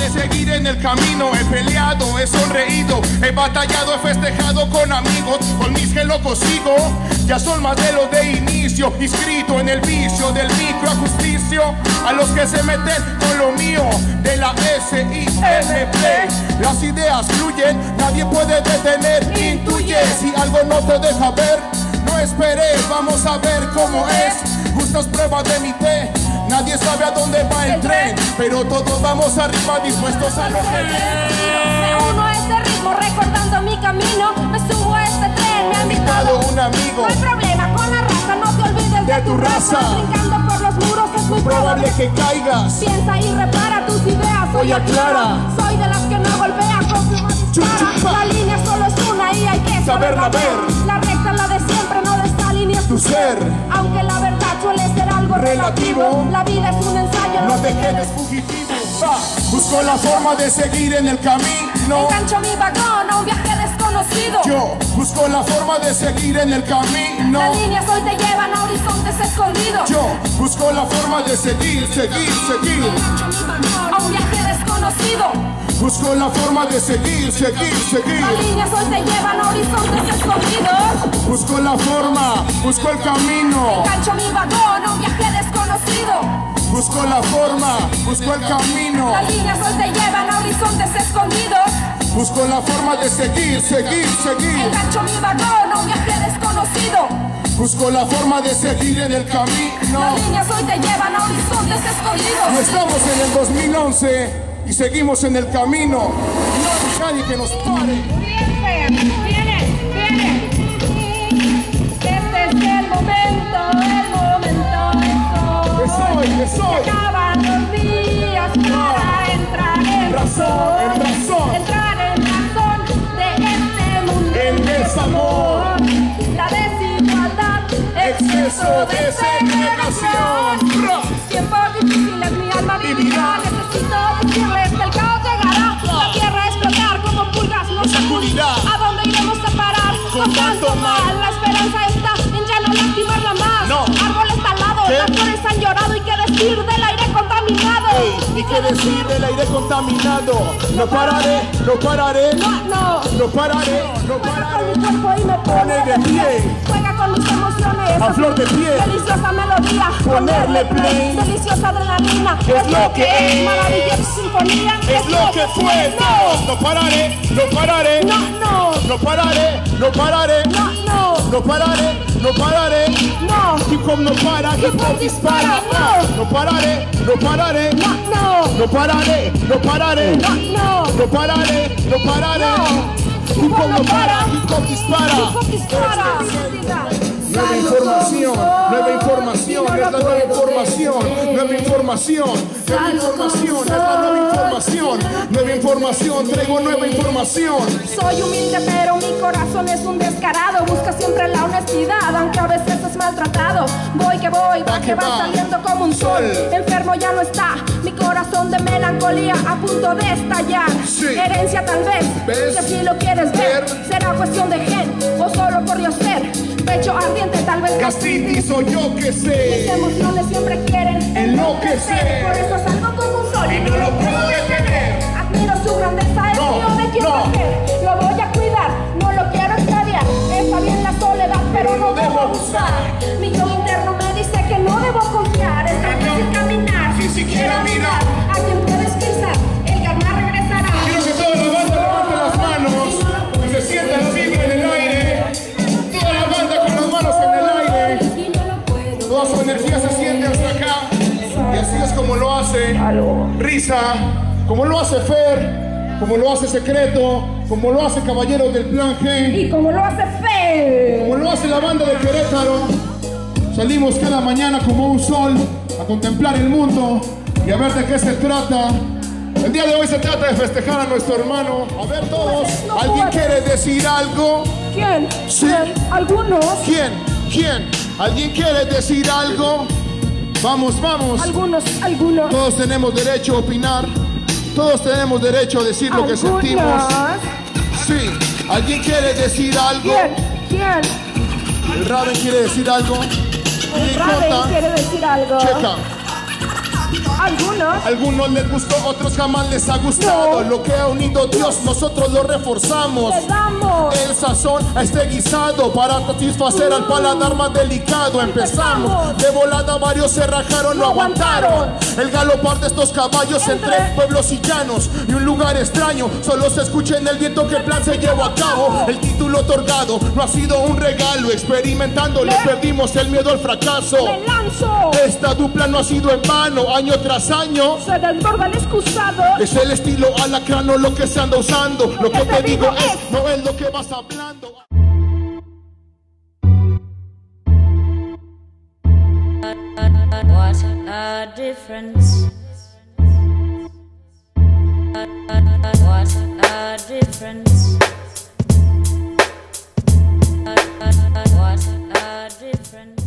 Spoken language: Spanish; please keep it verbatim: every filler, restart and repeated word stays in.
de seguir en el camino. He peleado, he sonreído, he batallado, he festejado con amigos. Con mis que locos sigo, ya son más de los de inicio. Inscrito en el vicio del micro a justicio. A los que se meten con lo mío, de la S I N P. Las ideas fluyen, nadie puede detener. Intuye si algo no te deja ver. No esperes, vamos a ver cómo es. Justas pruebas de mi té. Nadie sabe a dónde va el tren, pero todos vamos arriba dispuestos a lo que me uno a este ritmo recordando mi camino. Me subo a este tren, me ha invitado un amigo. No hay problema con la raza, no te olvides de, de tu, tu raza. raza Brincando por los muros es muy probable que caigas. Piensa y repara tus ideas, soy aclara. Soy de las que no golpea, confirma, dispara. La línea solo es una y hay que saberla ver. La recta es la de siempre, no de esta línea es tu ser. Aunque la verdad suele ser algo relativo, relativo. La vida es un ensayo, no te quedes fugitivo. Va. Busco la forma de seguir en el camino. Engancho mi vagón a un viaje desconocido. Yo busco la forma de seguir en el camino. Las líneas hoy te llevan a horizontes escondidos. Yo busco la forma de seguir, seguir, seguir. Engancho mi vagón a un viaje desconocido. Busco la forma de seguir, seguir, seguir. Las líneas hoy te llevan a horizontes escondidos. Busco la forma, busco el camino. Engancho mi vagón a un viaje desconocido. Busco la forma, busco el camino. Las líneas hoy te llevan a horizontes escondidos. Busco la forma de seguir, seguir, seguir. Engancho mi vagón a un viaje desconocido. Busco la forma de seguir en el camino. Las líneas hoy te llevan a horizontes escondidos. No estamos en el dos mil once y seguimos en el camino. No hay nadie que nos pare. Bien, Fer, viene, viene. Este es el momento, el momento, eso. ¿Qué soy? ¿Qué soy? Se acaban los días para entrar en razón, en razón. Entrar en razón de este mundo. El desamor, la desigualdad, exceso de segregación. Tiempos difíciles mi alma vivirá. Necesito decirles que el caos llegará. La tierra a explotar como pulgas nos sacudirá. ¿A dónde iremos a parar con tanto mal? La esperanza está en ya no lastimarla más. No. Árboles talados, las flores han llorado. Y qué decir del aire contaminado. Hey, y qué decir del aire contaminado. No pararé, no pararé. No, no, no pararé, no juega pararé. con mi cuerpo y me pone de pie. Juega con mis emociones a flor de piel. Deliciosa melodía, ponerle play. Deliciosa adrenalina, es lo que es. Maravillosa sinfonía, es lo que fue. No, no pararé, no pararé. No, no, no pararé, no pararé. No, no, no pararé, no pararé. No, hip hop no para, hip hop dispara. No, no pararé, no pararé. No, no, no pararé, no pararé. No, no, no pararé, no pararé. Hip hop no para, hip hop dispara. Hip hop dispara. Nueva información, nueva información, es la nueva información, nueva información, nueva información, es la nueva información, nueva información, traigo nueva información. Soy humilde pero mi corazón es un descarado, busca siempre la honestidad, aunque a veces es maltratado. Voy que voy, va que va saliendo como un sol, enfermo ya no está, mi corazón de melancolía a punto de estallar. Herencia tal vez, si así lo quieres ver, será cuestión de gen o solo por Dios ser. Pecho ardiente, tal vez gastritis o yo que sé. Mis emociones siempre quieren enloquecer. Por eso salgo como un sol y no lo puedo detener. Admiro su grandeza, es mío de quien no. ser. Lo voy a cuidar, no lo quiero extraviar. Está bien la soledad, pero no debo abusar. Mi yo interno me dice que no debo confiar. Es difícil caminar, sin siquiera mirar. A quien puedes pisar, el karma regresará. Quiero que toda la banda levante las manos y se sienta la vibra en el aire. Toda su energía se siente hasta acá. Y así es como lo hace Risa, como lo hace Fer, como lo hace Secreto, como lo hace Caballeros del Plan G. Y como lo hace Fer, como lo hace la banda de Querétaro. Salimos cada mañana como un sol a contemplar el mundo y a ver de qué se trata. El día de hoy se trata de festejar a nuestro hermano. A ver todos, ¿alguien quiere decir algo? ¿Quién? ¿Sí? ¿Algunos? ¿Quién? ¿Quién? ¿Alguien quiere decir algo? Vamos, vamos. Algunos, algunos. Todos tenemos derecho a opinar. Todos tenemos derecho a decir lo que sentimos. Sí. ¿Alguien quiere decir algo? ¿Quién? ¿Quién? ¿El Raven quiere decir algo? El Raven quiere decir algo. Checa. Algunos, Algunos les gustó, otros jamás les ha gustado. No. Lo que ha unido Dios, nosotros lo reforzamos. le damos. El sazón a este guisado para satisfacer al paladar más delicado. Empezamos, Empezamos. de volada varios se rajaron, no No aguantaron. aguantaron. El galopar de estos caballos entre, Entre pueblos y llanos y un lugar extraño. Solo se escucha en el viento que el plan se llevó a cabo. El título otorgado no ha sido un regalo. Experimentando le Le- perdimos el miedo al fracaso. Me lanzo, Esta dupla no ha sido en vano, año tras año. se desborda el excusado. Es el estilo alacrano lo que se anda usando. Lo que te digo es, no es lo que vas hablando. What a difference. What a difference. What a difference.